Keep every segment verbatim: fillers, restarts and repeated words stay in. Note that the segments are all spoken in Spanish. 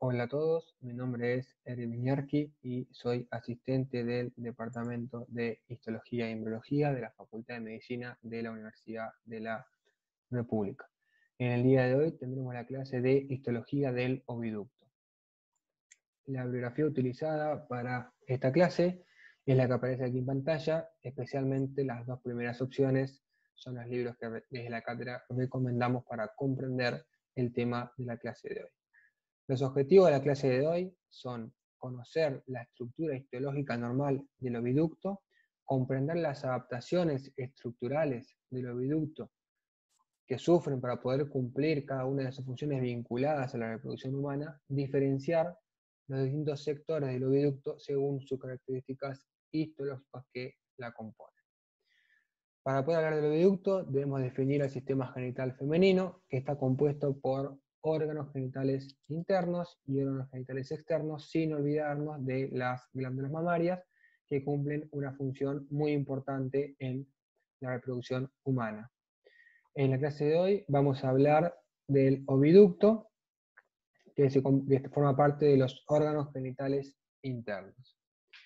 Hola a todos, mi nombre es Eric Viñarqui y soy asistente del Departamento de Histología y Embriología de la Facultad de Medicina de la Universidad de la República. En el día de hoy tendremos la clase de Histología del Oviducto. La bibliografía utilizada para esta clase es la que aparece aquí en pantalla, especialmente las dos primeras opciones son los libros que desde la cátedra recomendamos para comprender el tema de la clase de hoy. Los objetivos de la clase de hoy son conocer la estructura histológica normal del oviducto, comprender las adaptaciones estructurales del oviducto que sufren para poder cumplir cada una de sus funciones vinculadas a la reproducción humana, diferenciar los distintos sectores del oviducto según sus características histológicas que la componen. Para poder hablar del oviducto debemos definir el sistema genital femenino, que está compuesto por órganos genitales internos y órganos genitales externos, sin olvidarnos de las glándulas mamarias, que cumplen una función muy importante en la reproducción humana. En la clase de hoy vamos a hablar del oviducto, que, se, que forma parte de los órganos genitales internos.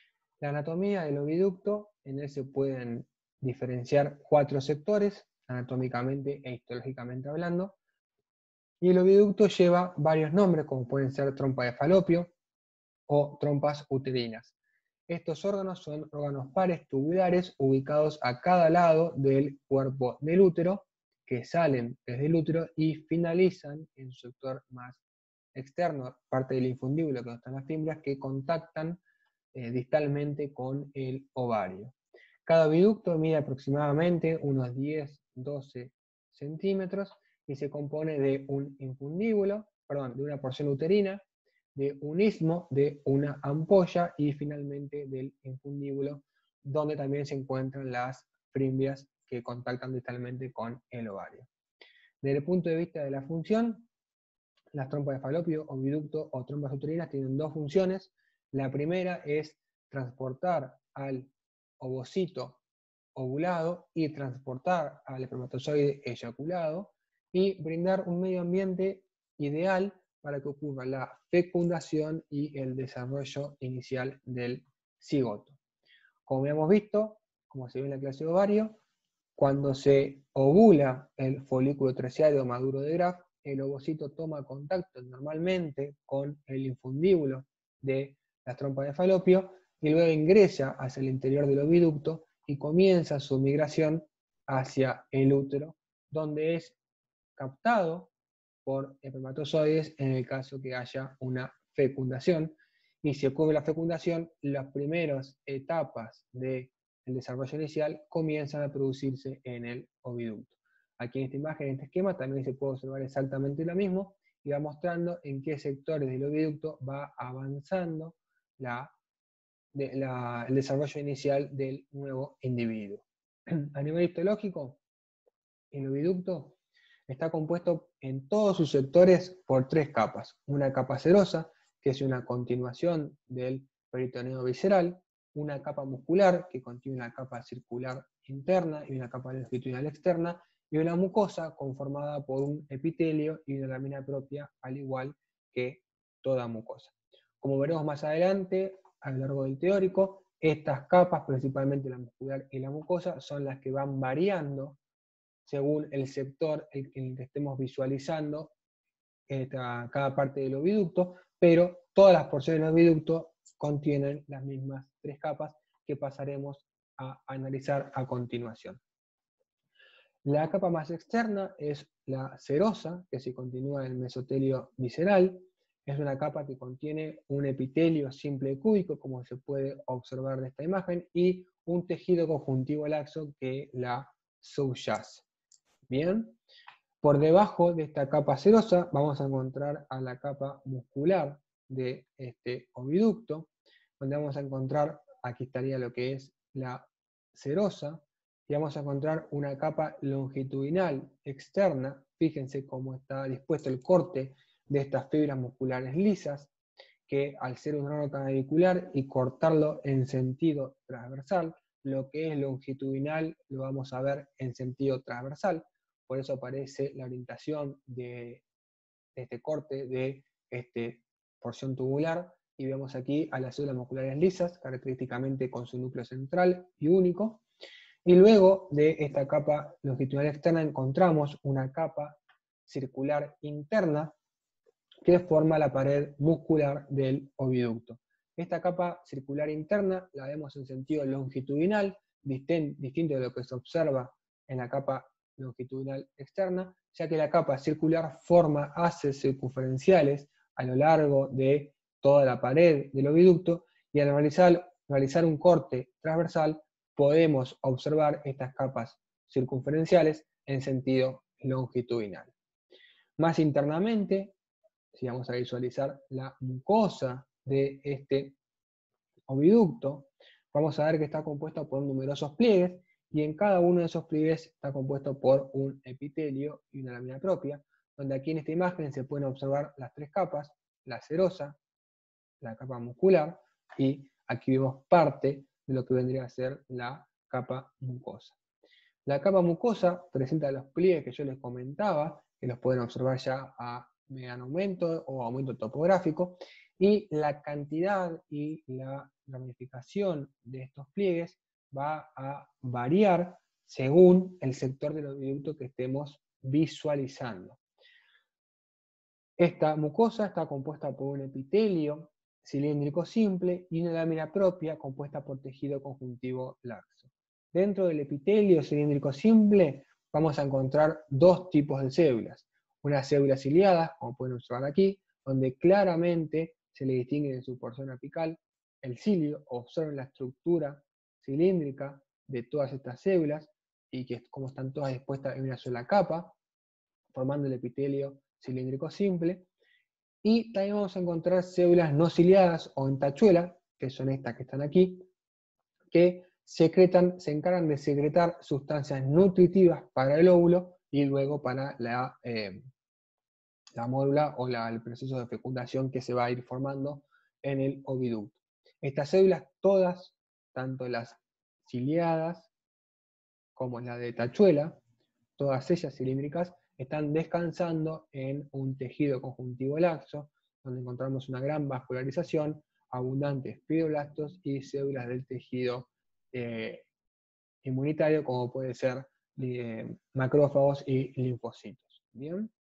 La anatomía del oviducto, en él se pueden diferenciar cuatro sectores, anatómicamente e histológicamente hablando, y el oviducto lleva varios nombres, como pueden ser trompa de falopio o trompas uterinas. Estos órganos son órganos pares tubulares ubicados a cada lado del cuerpo del útero, que salen desde el útero y finalizan en su sector más externo, parte del infundíbulo, que están las fimbrias, que contactan eh, distalmente con el ovario. Cada oviducto mide aproximadamente unos diez a doce centímetros y se compone de un infundíbulo, perdón, de una porción uterina, de un istmo, de una ampolla y finalmente del infundíbulo, donde también se encuentran las fimbrias que contactan distalmente con el ovario. Desde el punto de vista de la función, las trompas de falopio, oviducto o trompas uterinas tienen dos funciones. La primera es transportar al ovocito ovulado y transportar al espermatozoide eyaculado y brindar un medio ambiente ideal para que ocurra la fecundación y el desarrollo inicial del cigoto. Como hemos visto, como se ve en la clase de ovario, cuando se ovula el folículo terciario maduro de Graf, el ovocito toma contacto normalmente con el infundíbulo de las trompas de falopio y luego ingresa hacia el interior del oviducto y comienza su migración hacia el útero, donde es captado por espermatozoides en el caso que haya una fecundación. Y si ocurre la fecundación, las primeras etapas del desarrollo inicial comienzan a producirse en el oviducto. Aquí en esta imagen, en este esquema, también se puede observar exactamente lo mismo y va mostrando en qué sectores del oviducto va avanzando la, de, la, el desarrollo inicial del nuevo individuo. A nivel histológico, el oviducto está compuesto en todos sus sectores por tres capas. Una capa serosa, que es una continuación del peritoneo visceral, una capa muscular, que contiene una capa circular interna y una capa longitudinal externa, y una mucosa conformada por un epitelio y una lámina propia, al igual que toda mucosa. Como veremos más adelante, a lo largo del teórico, estas capas, principalmente la muscular y la mucosa, son las que van variando según el sector en el que estemos visualizando esta, cada parte del oviducto, pero todas las porciones del oviducto contienen las mismas tres capas que pasaremos a analizar a continuación. La capa más externa es la serosa, que se continúa en el mesotelio visceral. Es una capa que contiene un epitelio simple cúbico, como se puede observar de esta imagen, y un tejido conjuntivo laxo que la subyace. Bien, por debajo de esta capa serosa vamos a encontrar a la capa muscular de este oviducto, donde vamos a encontrar, aquí estaría lo que es la serosa, y vamos a encontrar una capa longitudinal externa. Fíjense cómo está dispuesto el corte de estas fibras musculares lisas, que al ser un órgano clavicular y cortarlo en sentido transversal, lo que es longitudinal lo vamos a ver en sentido transversal. Por eso aparece la orientación de este corte de este porción tubular, y vemos aquí a las células musculares lisas, característicamente con su núcleo central y único. Y luego de esta capa longitudinal externa encontramos una capa circular interna que forma la pared muscular del oviducto. Esta capa circular interna la vemos en sentido longitudinal, distinto de lo que se observa en la capa longitudinal externa, ya que la capa circular forma haces circunferenciales a lo largo de toda la pared del oviducto, y al realizar, realizar un corte transversal podemos observar estas capas circunferenciales en sentido longitudinal. Más internamente, si vamos a visualizar la mucosa de este oviducto, vamos a ver que está compuesta por numerosos pliegues, y en cada uno de esos pliegues está compuesto por un epitelio y una lámina propia, donde aquí en esta imagen se pueden observar las tres capas, la serosa, la capa muscular, y aquí vemos parte de lo que vendría a ser la capa mucosa. La capa mucosa presenta los pliegues que yo les comentaba, que los pueden observar ya a mediano aumento o aumento topográfico, y la cantidad y la ramificación de estos pliegues va a variar según el sector del oviducto que estemos visualizando. Esta mucosa está compuesta por un epitelio cilíndrico simple y una lámina propia compuesta por tejido conjuntivo laxo. Dentro del epitelio cilíndrico simple vamos a encontrar dos tipos de células. Unas células ciliadas, como pueden observar aquí, donde claramente se le distingue en su porción apical el cilio. Observen la estructura cilíndrica de todas estas células y que como están todas dispuestas en una sola capa, formando el epitelio cilíndrico simple. Y también vamos a encontrar células no ciliadas o en tachuela, que son estas que están aquí, que secretan, se encargan de secretar sustancias nutritivas para el óvulo y luego para la, eh, la módula o la, el proceso de fecundación que se va a ir formando en el oviducto. Estas células todas, tanto las ciliadas como las de tachuela, todas ellas cilíndricas, están descansando en un tejido conjuntivo laxo, donde encontramos una gran vascularización, abundantes fibroblastos y células del tejido eh, inmunitario, como puede ser eh, macrófagos y linfocitos. ¿Bien?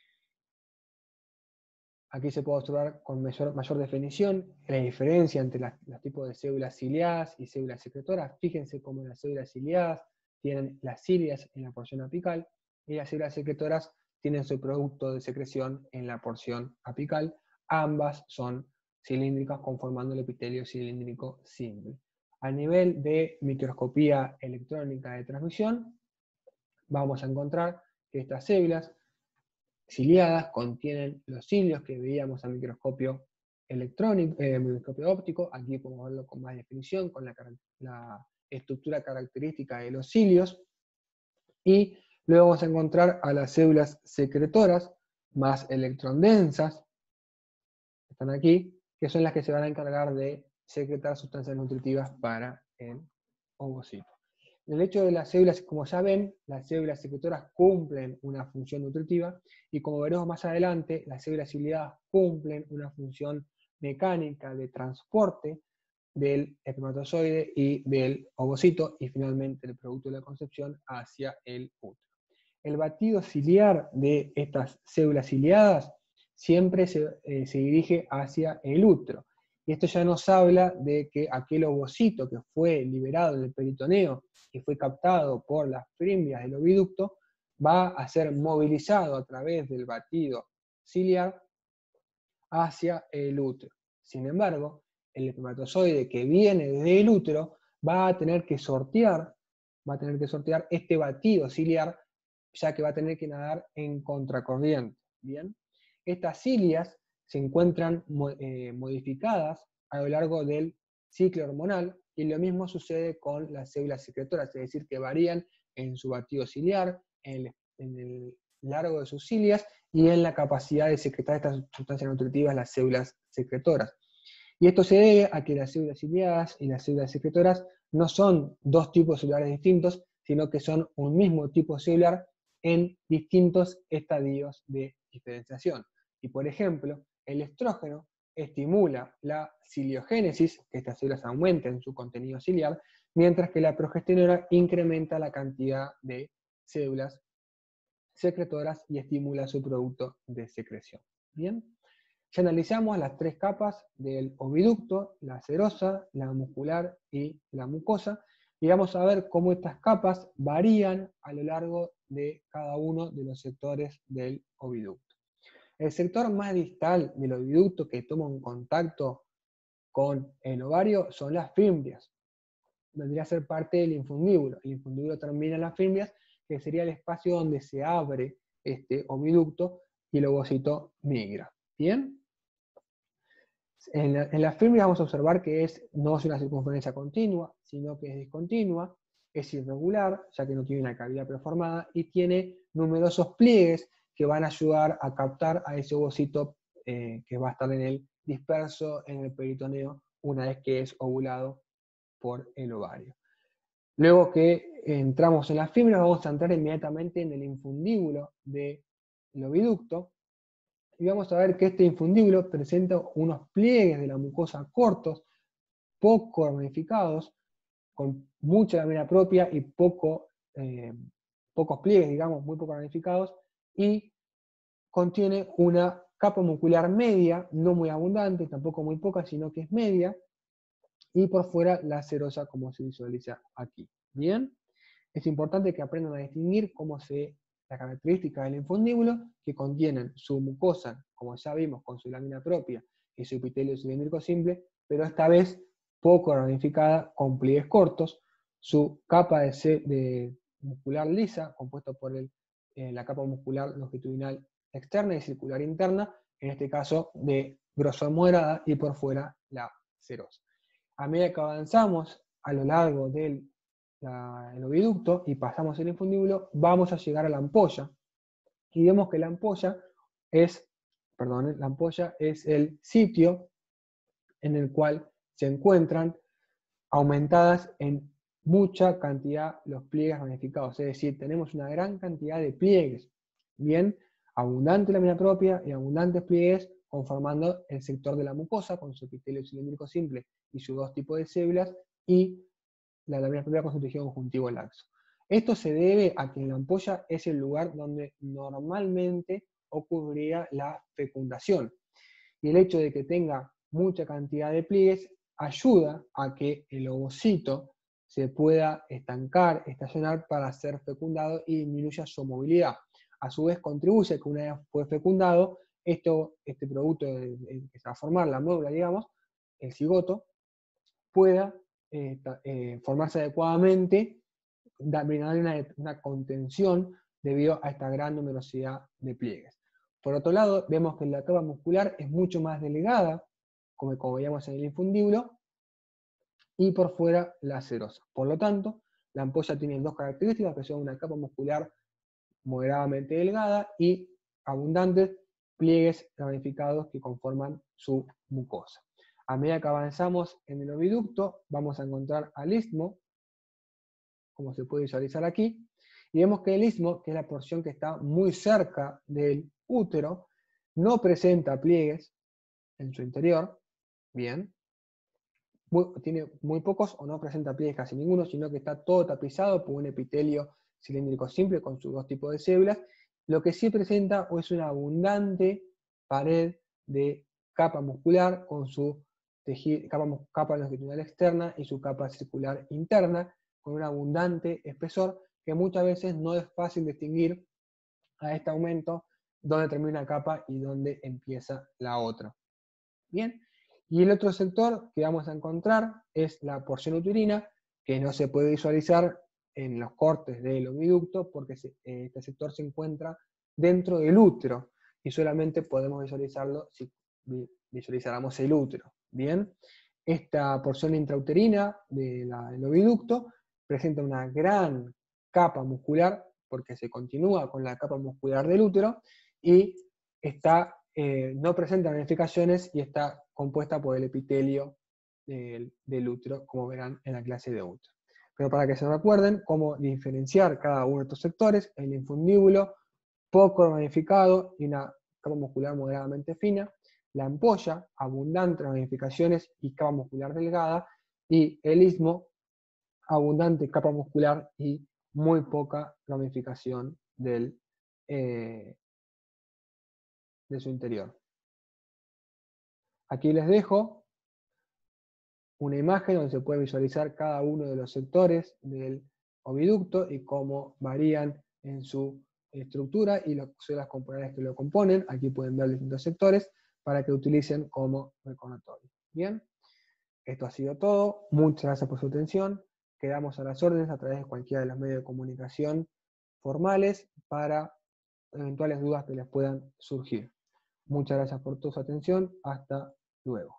Aquí se puede observar con mayor, mayor definición la diferencia entre las, los tipos de células ciliadas y células secretoras. Fíjense cómo las células ciliadas tienen las cilias en la porción apical, y las células secretoras tienen su producto de secreción en la porción apical. Ambas son cilíndricas, conformando el epitelio cilíndrico simple. A nivel de microscopía electrónica de transmisión, vamos a encontrar que estas células ciliadas contienen los cilios que veíamos a microscopio electrónico, eh, microscopio óptico. Aquí podemos verlo con más definición, con la, la estructura característica de los cilios. Y luego vamos a encontrar a las células secretoras más electrodensas, que están aquí, que son las que se van a encargar de secretar sustancias nutritivas para el ovocito. El hecho de las células, como ya ven, las células secretoras cumplen una función nutritiva, y como veremos más adelante, las células ciliadas cumplen una función mecánica de transporte del espermatozoide y del ovocito, y finalmente el producto de la concepción hacia el útero. El batido ciliar de estas células ciliadas siempre se, eh, se dirige hacia el útero. Y esto ya nos habla de que aquel ovocito que fue liberado del peritoneo, que fue captado por las fimbrias del oviducto, va a ser movilizado a través del batido ciliar hacia el útero. Sin embargo, el espermatozoide que viene desde el útero va a tener que sortear, va a tener que sortear este batido ciliar, ya que va a tener que nadar en contracorriente. ¿Bien? Estas cilias se encuentran eh, modificadas a lo largo del ciclo hormonal, y lo mismo sucede con las células secretoras, es decir, que varían en su batido ciliar, en el, en el largo de sus cilias y en la capacidad de secretar estas sustancias nutritivas las células secretoras. Y esto se debe a que las células ciliadas y las células secretoras no son dos tipos celulares distintos, sino que son un mismo tipo celular en distintos estadios de diferenciación. Y por ejemplo, el estrógeno estimula la ciliogénesis, que estas células aumenten su contenido ciliar, mientras que la progesterona incrementa la cantidad de células secretoras y estimula su producto de secreción. Bien, ya analizamos las tres capas del oviducto, la serosa, la muscular y la mucosa, y vamos a ver cómo estas capas varían a lo largo de cada uno de los sectores del oviducto. El sector más distal del oviducto que toma un contacto con el ovario son las fimbrias. Vendría a ser parte del infundíbulo. El infundíbulo termina en las fimbrias, que sería el espacio donde se abre este oviducto y el ovocito migra. ¿Bien? En, la, en las fimbrias vamos a observar que es, no es una circunferencia continua, sino que es discontinua, es irregular, ya que no tiene una cavidad preformada, y tiene numerosos pliegues que van a ayudar a captar a ese ovocito eh, que va a estar en el disperso en el peritoneo una vez que es ovulado por el ovario. Luego que entramos en las fibras, vamos a entrar inmediatamente en el infundíbulo del oviducto, y vamos a ver que este infundíbulo presenta unos pliegues de la mucosa cortos, poco ramificados, con mucha lamina propia y poco, eh, pocos pliegues, digamos, muy poco ramificados, y contiene una capa muscular media, no muy abundante, tampoco muy poca, sino que es media, y por fuera la serosa, como se visualiza aquí. Bien, es importante que aprendan a distinguir cómo se las características del infundíbulo, que contienen su mucosa, como ya vimos, con su lámina propia y su epitelio cilíndrico simple, pero esta vez poco ramificada, con pliegues cortos, su capa de, de muscular lisa, compuesta por el, eh, la capa muscular longitudinal externa y circular interna, en este caso de grosor moderada, y por fuera la serosa. A medida que avanzamos a lo largo del La, el oviducto y pasamos el infundíbulo, vamos a llegar a la ampolla, y vemos que la ampolla es, perdón, la ampolla es el sitio en el cual se encuentran aumentadas en mucha cantidad los pliegues ramificados, es decir, tenemos una gran cantidad de pliegues, bien, abundante lámina propia y abundantes pliegues conformando el sector de la mucosa con su epitelio cilíndrico simple y sus dos tipos de células, y la lámina propia con su tejido conjuntivo laxo. Esto se debe a que en la ampolla es el lugar donde normalmente ocurriría la fecundación. Y el hecho de que tenga mucha cantidad de pliegues ayuda a que el ovocito se pueda estancar, estacionar para ser fecundado y disminuya su movilidad. A su vez contribuye a que una vez fue fecundado, esto, este producto de, de, que se va a formar, la médula, digamos, el cigoto, pueda Eh, eh, formarse adecuadamente, brindar una, una contención debido a esta gran numerosidad de pliegues. Por otro lado, vemos que la capa muscular es mucho más delgada, como, como veíamos en el infundíbulo, y por fuera la serosa. Por lo tanto, la ampolla tiene dos características, que son una capa muscular moderadamente delgada y abundantes pliegues ramificados que conforman su mucosa. A medida que avanzamos en el oviducto, vamos a encontrar al istmo, como se puede visualizar aquí, y vemos que el istmo, que es la porción que está muy cerca del útero, no presenta pliegues en su interior, bien, muy, tiene muy pocos o no presenta pliegues casi ninguno, sino que está todo tapizado por un epitelio cilíndrico simple con sus dos tipos de células. Lo que sí presenta es una abundante pared de capa muscular con su tejido, capa, capa longitudinal externa y su capa circular interna, con un abundante espesor que muchas veces no es fácil distinguir a este aumento dónde termina una capa y dónde empieza la otra. Bien, y el otro sector que vamos a encontrar es la porción uterina, que no se puede visualizar en los cortes del oviducto porque este sector se encuentra dentro del útero y solamente podemos visualizarlo si visualizáramos el útero. Bien, esta porción intrauterina de la, del oviducto presenta una gran capa muscular porque se continúa con la capa muscular del útero y está, eh, no presenta ramificaciones y está compuesta por el epitelio del, del útero, como verán en la clase de útero. Pero para que se recuerden cómo diferenciar cada uno de estos sectores, el infundíbulo poco ramificado y una capa muscular moderadamente fina, La ampolla, abundante ramificaciones y capa muscular delgada, y el istmo, abundante capa muscular y muy poca ramificación del, eh, de su interior. Aquí les dejo una imagen donde se puede visualizar cada uno de los sectores del oviducto y cómo varían en su estructura y las células componentes que lo componen. Aquí pueden ver distintos sectores para que utilicen como recordatorio. Bien, esto ha sido todo. Muchas gracias por su atención. Quedamos a las órdenes a través de cualquiera de los medios de comunicación formales para eventuales dudas que les puedan surgir. Muchas gracias por tu atención. Hasta luego.